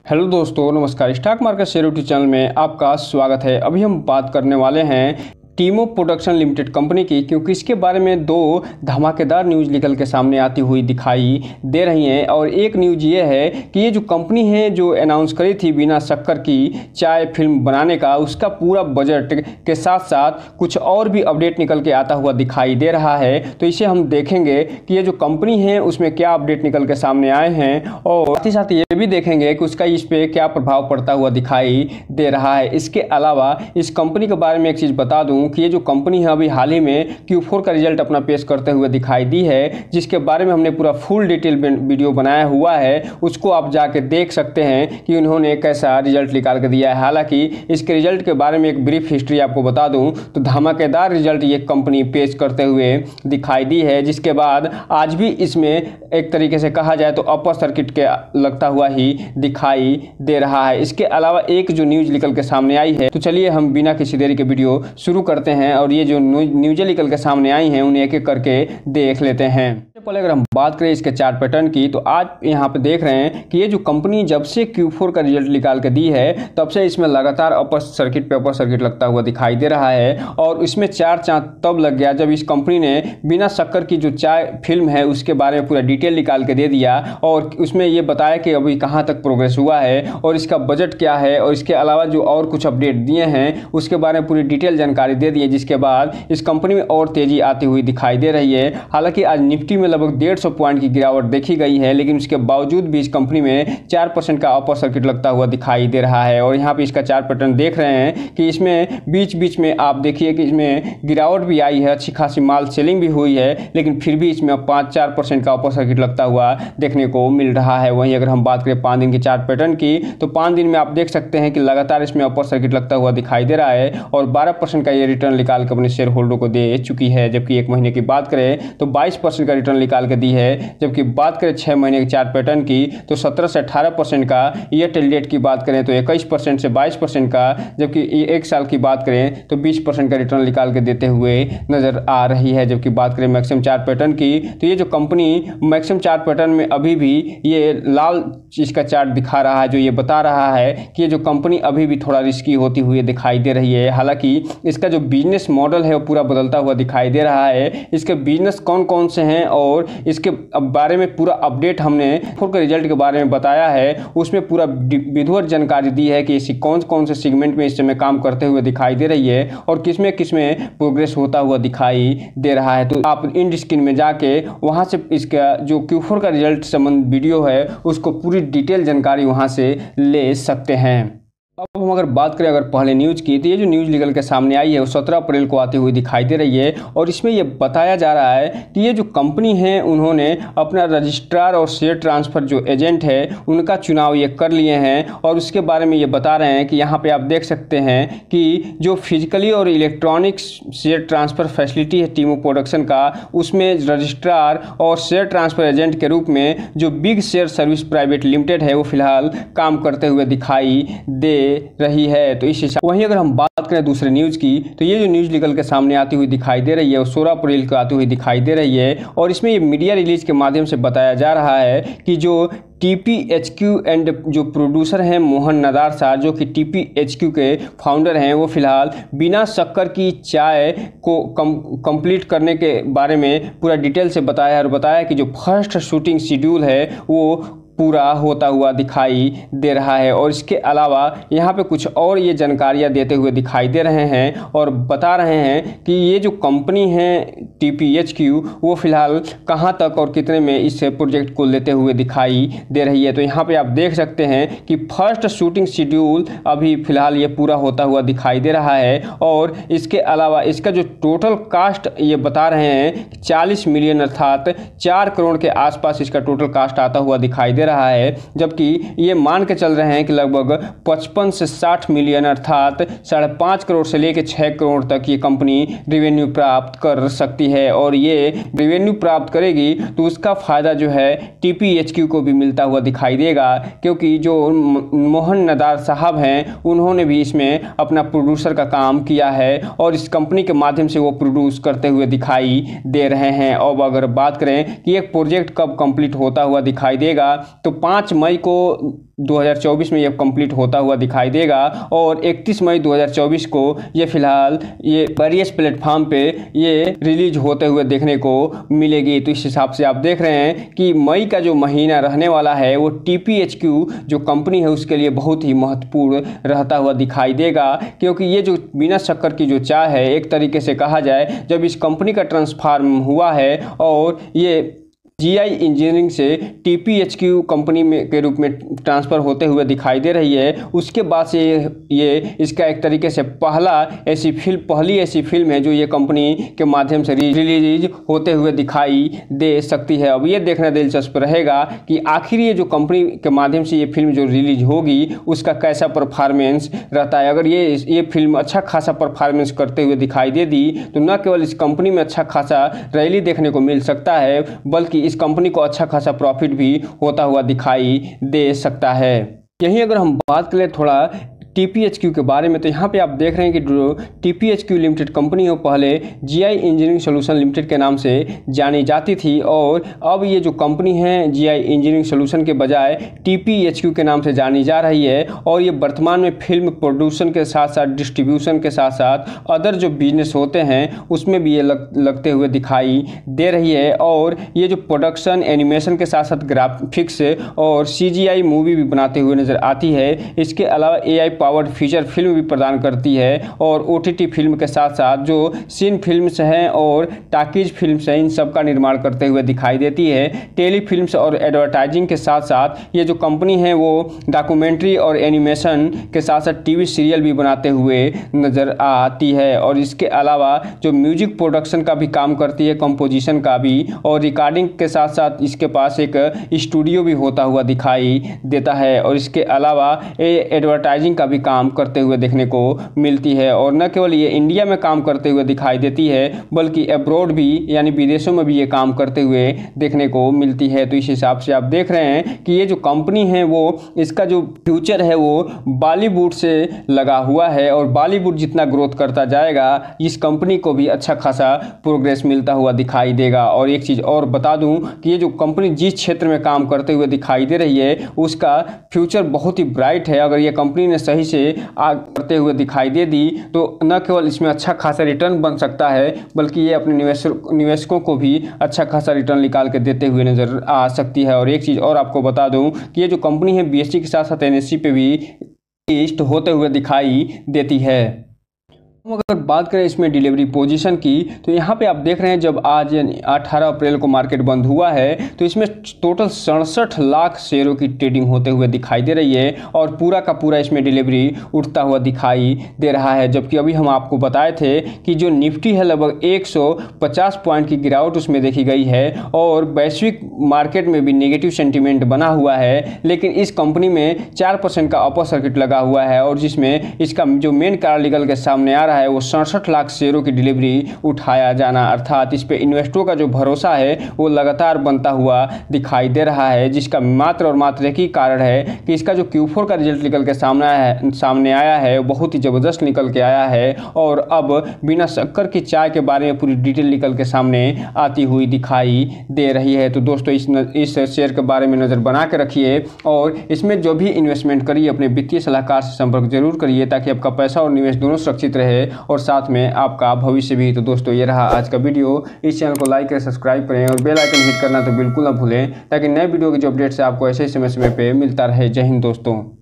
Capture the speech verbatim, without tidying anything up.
Hello दोस्तों, नमस्कार। Stock market share YouTube channel में आपका स्वागत है। अभी हम बात करने वाले हैं टीमो प्रोडक्शन लिमिटेड कंपनी की, क्योंकि इसके बारे में दो धमाकेदार न्यूज़ निकल के सामने आती हुई दिखाई दे रही हैं। और एक न्यूज़ ये है कि ये जो कंपनी है जो अनाउंस करी थी बिना शक्कर की चाय फिल्म बनाने का, उसका पूरा बजट के साथ साथ कुछ और भी अपडेट निकल के आता हुआ दिखाई दे रहा है। तो इसे हम देखेंगे कि ये जो कंपनी है उसमें क्या अपडेट निकल के सामने आए हैं, और साथ ही साथ ये भी देखेंगे कि उसका इस पर क्या प्रभाव पड़ता हुआ दिखाई दे रहा है। इसके अलावा इस कंपनी के बारे में एक चीज़ बता दूं कि ये जो कंपनी है अभी हाल ही में क्यू फोर का रिजल्ट अपना पेश करते हुए दिखाई दी है, जिसके बारे में हमने पूरा फुल डिटेल वीडियो बनाया हुआ है। उसको आप जाके देख सकते हैं कि उन्होंने कैसा रिजल्ट निकाल कर दिया है। हालांकि इसके रिजल्ट के बारे में एक ब्रीफ हिस्ट्री आपको बता दूं तो धमाकेदार रिजल्ट ये कंपनी पेश करते हुए दिखाई दी है, जिसके बाद आज भी इसमें एक तरीके से कहा जाए तो अपर सर्किट के लगता हुआ ही दिखाई दे रहा है। इसके अलावा एक जो न्यूज़ निकल के सामने आई है, तो चलिए हम बिना किसी देरी के वीडियो शुरू करते हैं और ये जो न्यूज़ें निकल के सामने आई हैं उन्हें एक एक करके देख लेते हैं। पहले अगर हम बात करें इसके चार्ट पैटर्न की, तो आज यहाँ पे देख रहे हैं कि ये जो कंपनी जब से क्यू फोर का रिजल्ट निकाल के दी है तब से इसमें लगातार अपर सर्किट पे अपर सर्किट लगता हुआ दिखाई दे रहा है। और इसमें चार चांद तब लग गया जब इस कंपनी ने बिना शक्कर की जो चाय फिल्म है उसके बारे में पूरा डिटेल निकाल के दे दिया और उसमें ये बताया कि अभी कहाँ तक प्रोग्रेस हुआ है और इसका बजट क्या है, और इसके अलावा जो और कुछ अपडेट दिए हैं उसके बारे में पूरी डिटेल जानकारी दे दी है, जिसके बाद इस कंपनी में और तेजी आती हुई दिखाई दे रही है। हालांकि आज निफ्टी में लगभग डेढ़ सौ पॉइंट की गिरावट देखी गई है, लेकिन उसके बावजूद भी इस कंपनी में चार परसेंट का अपर सर्किट लगता हुआ दिखाई दे रहा है। और यहाँ पे इसका चार्ट पैटर्न देख रहे हैं कि इसमें बीच बीच में आप देखिए कि इसमें गिरावट भी आई है, अच्छी खासी माल सेलिंग भी हुई है, लेकिन फिर भी इसमें पाँच चार परसेंट का अपर सर्किट लगता हुआ देखने को मिल रहा है। वहीं अगर हम बात करें पाँच दिन के चार्ट पैटर्न की, तो पाँच दिन में आप देख सकते हैं कि लगातार इसमें अपर सर्किट लगता हुआ दिखाई दे रहा है और बारह परसेंट का ये रिटर्न निकाल के अपने शेयर होल्डर को दे चुकी है। जबकि एक महीने की बात करें तो बाईस परसेंट का रिटर्न निकाल के दी है। जबकि बात करें छह महीने के चार्ट पैटर्न की, तो सत्रह से अठारह परसेंट का, ईयर टिल डेट की बात करें तो इक्कीस परसेंट से बाईस परसेंट का, जबकि एक साल की बात करें तो बीस परसेंट का रिटर्न निकाल के देते हुए नजर आ रही है। जबकि बात करें मैक्सिमम चार्ट पैटर्न की, तो ये जो कंपनी मैक्सिमम चार्ट पैटर्न में अभी भी ये लाल चीज का चार्ट दिखा रहा है, जो ये बता रहा है कि ये जो कंपनी अभी भी थोड़ा रिस्की होती हुई दिखाई दे रही है। हालांकि इसका जो बिजनेस मॉडल है वो पूरा बदलता हुआ दिखाई दे रहा है। इसके बिजनेस कौन कौन से हैं और इसके बारे में पूरा अपडेट हमने फोर के रिजल्ट के बारे में बताया है, उसमें पूरा विधिवत जानकारी दी है कि इसी कौन कौन से सेगमेंट में इस समय काम करते हुए दिखाई दे रही है और किसमें किसमें प्रोग्रेस होता हुआ दिखाई दे रहा है। तो आप इंड स्क्रीन में जाके वहां से इसका जो क्यू फोर का रिजल्ट संबंध वीडियो है उसको पूरी डिटेल जानकारी वहां से ले सकते हैं। अब हम अगर बात करें अगर पहले न्यूज़ की, तो ये जो न्यूज़ निकल के सामने आई है वो सत्रह अप्रैल को आती हुई दिखाई दे रही है और इसमें ये बताया जा रहा है कि ये जो कंपनी है उन्होंने अपना रजिस्ट्रार और शेयर ट्रांसफ़र जो एजेंट है उनका चुनाव ये कर लिए हैं। और उसके बारे में ये बता रहे हैं कि यहाँ पे आप देख सकते हैं कि जो फिजिकली और इलेक्ट्रॉनिक्स शेयर ट्रांसफ़र फैसिलिटी है टीमो प्रोडक्शन का, उसमें रजिस्ट्रार और शेयर ट्रांसफ़र एजेंट के रूप में जो big share service private limited है वो फिलहाल काम करते हुए दिखाई दे रही है। तो इस हिसाब वहीं अगर हम बात करें दूसरे न्यूज़ की, तो ये जो न्यूज़ निकल के सामने आती हुई दिखाई दे रही है वो सोलह अप्रैल को आती हुई दिखाई दे रही है और इसमें ये मीडिया रिलीज के माध्यम से बताया जा रहा है कि जो T P H Q and जो प्रोड्यूसर हैं मोहन नदार साहब, जो कि टी पी एच क्यू के फाउंडर हैं, वो फिलहाल बिना शक्कर की चाय को कम कंप्लीट करने के बारे में पूरा डिटेल से बताया और बताया कि जो फर्स्ट शूटिंग शेड्यूल है वो पूरा होता हुआ दिखाई दे रहा है। और इसके अलावा यहाँ पे कुछ और ये जानकारियाँ देते हुए दिखाई दे रहे हैं और बता रहे हैं कि ये जो कंपनी है टी पी एच क्यू वो फिलहाल कहाँ तक और कितने में इस प्रोजेक्ट को लेते हुए दिखाई दे रही है। तो यहाँ पे आप देख सकते हैं कि फर्स्ट शूटिंग शेड्यूल अभी फिलहाल ये पूरा होता हुआ दिखाई दे रहा है। और इसके अलावा इसका जो टोटल कास्ट ये बता रहे हैं चालीस मिलियन अर्थात चार करोड़ के आसपास इसका टोटल कास्ट आता हुआ दिखाई दे रहा है। जबकि ये मान के चल रहे हैं कि लगभग पचपन से साठ मिलियन अर्थात साढ़े पाँच करोड़ से लेकर छः करोड़ तक ये कंपनी रेवेन्यू प्राप्त कर सकती है। और ये रेवेन्यू प्राप्त करेगी तो उसका फ़ायदा जो है टी पी एच क्यू को भी मिलता हुआ दिखाई देगा, क्योंकि जो मोहन नदार साहब हैं उन्होंने भी इसमें अपना प्रोड्यूसर का काम किया है और इस कंपनी के माध्यम से वो प्रोड्यूस करते हुए दिखाई दे रहे हैं। अब अगर बात करें कि एक प्रोजेक्ट कब कंप्लीट होता हुआ दिखाई देगा, तो पाँच मई को दो हज़ार चौबीस में ये कंप्लीट होता हुआ दिखाई देगा और इकतीस मई दो हज़ार चौबीस को ये फिलहाल ये वेरियस प्लेटफॉर्म पे ये रिलीज होते हुए देखने को मिलेगी। तो इस हिसाब से आप देख रहे हैं कि मई का जो महीना रहने वाला है वो टी पी एच क्यू जो कंपनी है उसके लिए बहुत ही महत्वपूर्ण रहता हुआ दिखाई देगा, क्योंकि ये जो बिना शक्कर की जो चाय है एक तरीके से कहा जाए जब इस कंपनी का ट्रांसफार्म हुआ है और ये जी आई इंजीनियरिंग से T P H Q company में के रूप में ट्रांसफ़र होते हुए दिखाई दे रही है, उसके बाद से ये इसका एक तरीके से पहला ऐसी फिल्म पहली ऐसी फिल्म है जो ये कंपनी के माध्यम से रिलीज होते हुए दिखाई दे सकती है। अब ये देखना दिलचस्प रहेगा कि आखिर ये जो कंपनी के माध्यम से ये फिल्म जो रिलीज होगी उसका कैसा परफॉर्मेंस रहता है। अगर ये ये फिल्म अच्छा खासा परफॉर्मेंस करते हुए दिखाई दे दी तो न केवल इस कंपनी में अच्छा खासा रैली देखने को मिल सकता है, बल्कि इस कंपनी को अच्छा खासा प्रॉफिट भी होता हुआ दिखाई दे सकता है। यहीं अगर हम बात करें थोड़ा टी पी एच क्यू के बारे में, तो यहाँ पे आप देख रहे हैं कि जो T P H Q limited company हो पहले G I engineering solution limited के नाम से जानी जाती थी और अब ये जो कंपनी है जी आई इंजीनियरिंग सोल्यूशन के बजाय टी पी एच क्यू के नाम से जानी जा रही है और ये वर्तमान में फिल्म प्रोड्यूसन के साथ साथ डिस्ट्रीब्यूशन के साथ साथ अदर जो बिजनेस होते हैं उसमें भी ये लग, लगते हुए दिखाई दे रही है। और ये जो प्रोडक्शन एनिमेशन के साथ साथ ग्राफिक्स और सी जी आई मूवी भी बनाते हुए नज़र आती है। इसके अलावा A I powered feature film भी प्रदान करती है और ओ टी टी फिल्म के साथ साथ जो सीन फिल्म्स हैं और टाकीज फिल्म्स हैं इन सब का निर्माण करते हुए दिखाई देती है। टेली फिल्म्स और एडवर्टाइजिंग के साथ साथ ये जो कंपनी है वो डॉक्यूमेंट्री और एनिमेशन के साथ साथ टीवी सीरियल भी बनाते हुए नज़र आती है और इसके अलावा जो म्यूजिक प्रोडक्शन का भी काम करती है, कंपोजिशन का भी, और रिकॉर्डिंग के साथ साथ इसके पास एक स्टूडियो भी होता हुआ दिखाई देता है और इसके अलावा एडवर्टाइजिंग का भी काम करते हुए देखने को मिलती है। और न केवल ये इंडिया में काम करते हुए दिखाई देती है बल्कि अब्रॉड भी यानी विदेशों में भी ये काम करते हुए देखने को मिलती है। तो इस हिसाब से आप देख रहे हैं कि ये जो कंपनी है वो इसका जो फ्यूचर है वो बॉलीवुड से लगा हुआ है और बॉलीवुड जितना ग्रोथ करता जाएगा इस कंपनी को भी अच्छा खासा प्रोग्रेस मिलता हुआ दिखाई देगा। और एक चीज़ और बता दूं कि ये जो कंपनी जिस क्षेत्र में काम करते हुए दिखाई दे रही है उसका फ्यूचर बहुत ही ब्राइट है। अगर ये कंपनी ने सही से आगे बढ़ते हुए दिखाई दे दी तो न केवल इसमें अच्छा खासा रिटर्न बन सकता है बल्कि ये अपने निवेशक निवेशकों को भी अच्छा खासा रिटर्न निकाल के देते हुए नजर आ सकती है। और एक चीज़ और आपको बता दूं कि ये जो कंपनी है बी एस ई के साथ साथ एन एस ई पे भी लिस्ट होते हुए दिखाई देती है। हम अगर बात करें इसमें डिलीवरी पोजीशन की तो यहाँ पे आप देख रहे हैं जब आज अठारह अप्रैल को मार्केट बंद हुआ है तो इसमें टोटल सड़सठ लाख शेयरों की ट्रेडिंग होते हुए दिखाई दे रही है और पूरा का पूरा इसमें डिलीवरी उठता हुआ दिखाई दे रहा है। जबकि अभी हम आपको बताए थे कि जो निफ्टी है लगभग एक सौ पचास पॉइंट की गिरावट उसमें देखी गई है और वैश्विक मार्केट में भी नेगेटिव सेंटीमेंट बना हुआ है, लेकिन इस कंपनी में चार परसेंट का अपर सर्किट लगा हुआ है और जिसमें इसका जो मेन कारण निकल के सामने आ रहा है वो सड़सठ लाख शेयरों की डिलीवरी उठाया जाना, अर्थात इस पे इन्वेस्टरों का जो भरोसा है वो लगातार बनता हुआ दिखाई दे रहा है, जिसका मात्र और मात्र एक ही कारण है कि इसका जो क्यू फोर का रिजल्ट निकल के सामने आया है सामने आया है बहुत ही ज़बरदस्त निकल के आया है और अब बिना शक्कर की चाय के बारे में पूरी डिटेल निकल के सामने आती हुई दिखाई दे रही है। तो दोस्तों इस न, इस शेयर के बारे में नज़र बना के रखिए और इसमें जो भी इन्वेस्टमेंट करिए अपने वित्तीय सलाहकार से संपर्क जरूर करिए ताकि आपका पैसा और निवेश दोनों सुरक्षित रहे और साथ में आपका भविष्य भी। तो दोस्तों ये रहा आज का वीडियो, इस चैनल को लाइक करें, सब्सक्राइब करें और बेल आइकन हिट करना तो बिल्कुल ना भूलें ताकि नए वीडियो की जो अपडेट्स है आपको ऐसे समय समय पे मिलता रहे। जय हिंद दोस्तों।